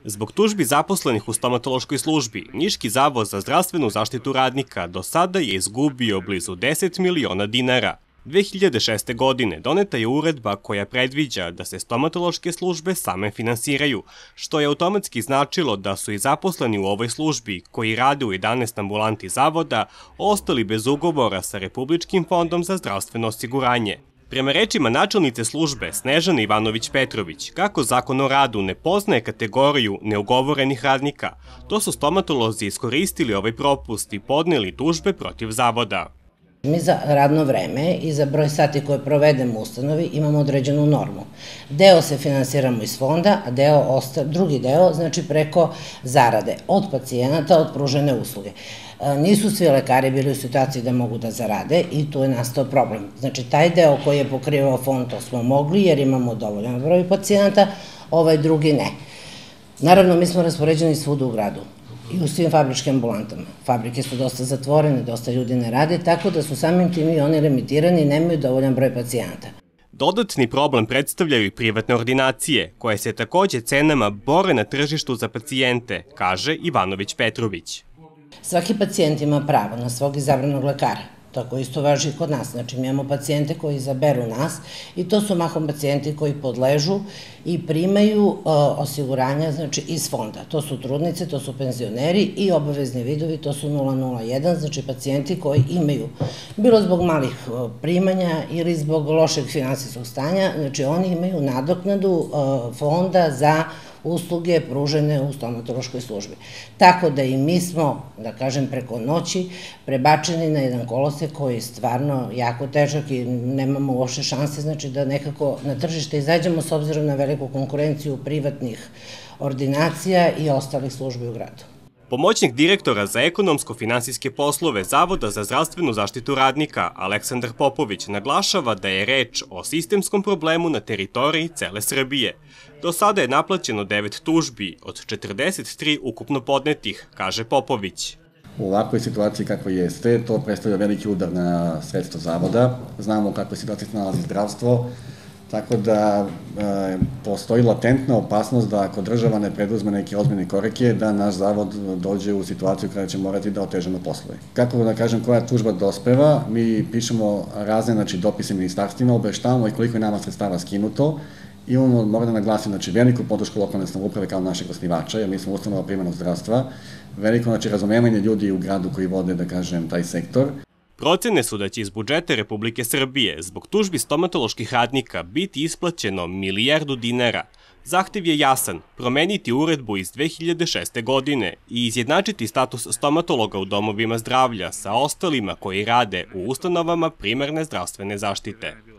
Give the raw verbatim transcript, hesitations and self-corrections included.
Zbog tužbi zaposlenih u stomatološkoj službi, Niški zavod za zdravstvenu zaštitu radnika do sada je izgubio blizu deset miliona dinara. dve hiljade šeste. godine doneta je uredba koja predviđa da se stomatološke službe same finansiraju, što je automatski značilo da su i zaposleni u ovoj službi, koji rade u jedanaest ambulanti zavoda, ostali bez ugovora sa Republičkim fondom za zdravstveno osiguranje. Prema rečima načelnice službe Snežane Ivanović-Petrović, kako Zakon o radu ne poznaje kategoriju neugovorenih radnika, to su stomatolozi iskoristili ovaj propust i podneli tužbe protiv zavoda. Mi za radno vreme i za broj sati koje provedemo u ustanovi imamo određenu normu. Deo se finansiramo iz fonda, a deo, drugi deo znači preko zarade od pacijenata, od pružene usluge. Nisu svi lekari bili u situaciji da mogu da zarade i tu je nastao problem. Znači taj deo koji je pokrivao fond to smo mogli jer imamo dovoljan broj pacijenata, ovaj drugi ne. Naravno mi smo raspoređeni svuda u gradu i u svim fabričkim ambulantama. Fabrike su dosta zatvorene, dosta ljudi ne rade, tako da su samim tim i oni limitirani i nemaju dovoljan broj pacijenata. Dodatni problem predstavljaju i privatne ordinacije, koje se takođe cenama bore na tržištu za pacijente, kaže Ivanović-Petrović. Svaki pacijent ima pravo na svog izabranog lekara. Tako isto važi i kod nas. Znači, mi imamo pacijente koji izaberu nas i to su mahom pacijenti koji podležu i primaju osiguranja iz fonda. To su trudnice, to su penzioneri i obavezni vidovi, to su nula nula jedan, znači pacijenti koji imaju, bilo zbog malih primanja ili zbog lošeg finansijskog stanja, znači oni imaju nadoknadu fonda za usluge pružene u stomatološkoj službi. Tako da i mi smo, da kažem, preko noći prebačeni na jedan kolosek koji je stvarno jako težak i nemamo uopšte šanse, znači da nekako na tržište izađemo s obzirom na veliku konkurenciju privatnih ordinacija i ostalih službi u gradu. Pomoćnik direktora za ekonomsko-finansijske poslove Zavoda za zdravstvenu zaštitu radnika Aleksandar Popović naglašava da je reč o sistemskom problemu na teritoriji cele Srbije. Do sada je naplaćeno devet tužbi od četrdeset tri ukupno podnetih, kaže Popović. U ovakvoj situaciji kako jeste, to predstavlja veliki udar na sredstva zavoda. Znamo u kakvoj situaciji se nalazi zdravstvo, tako da postoji latentna opasnost da ako država ne preduzme neke ozbiljne korake, da naš zavod dođe u situaciju kada će morati da otežamo poslove. Kako da kažem, koja tužba dospeva, mi pišemo razne znači, dopise ministarstvima, obeštavamo i koliko je nama sredstava skinuto. Imamo, moram da naglasim, znači, veliku podršku lokalne samouprave kao našeg osnivača, jer mi smo ustanova primarnog zdravstva, veliko znači, razumevanje ljudi u gradu koji vode, da kažem, taj sektor. Procene su da će iz budžeta Republike Srbije zbog tužbi stomatoloških radnika biti isplaćeno milijardu dinara. Zahtev je jasan, promeniti uredbu iz dve hiljade šeste. godine i izjednačiti status stomatologa u domovima zdravlja sa ostalima koji rade u ustanovama primarne zdravstvene zaštite.